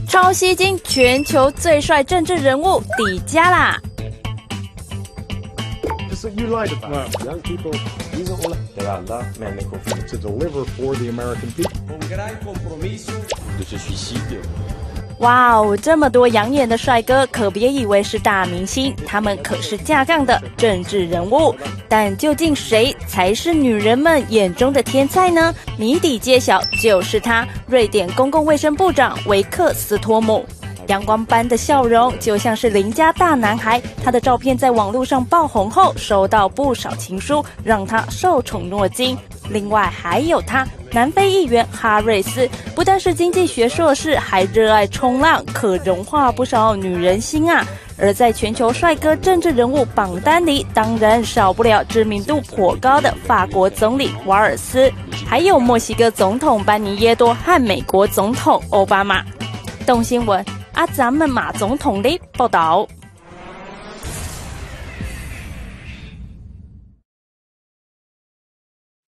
超吸睛，全球最帅政治人物底加啦！ You lied about it. Young people, to deliver for the American people. 哇哦，这么多养眼的帅哥，可别以为是大明星，他们可是架杠的政治人物。但究竟谁才是女人们眼中的天才呢？谜底揭晓，就是他，瑞典公共卫生部长维克斯托姆。阳光般的笑容就像是邻家大男孩，他的照片在网络上爆红后，收到不少情书，让他受宠若惊。另外还有他，南非议员哈瑞斯，不但是经济学硕士，还热爱冲浪，可融化不少女人心啊。而在全球帅哥政治人物榜单里，当然少不了知名度颇高的法国总理瓦尔斯，还有墨西哥总统班尼耶多和美国总统奥巴马。动新闻。咱们马总统的报道。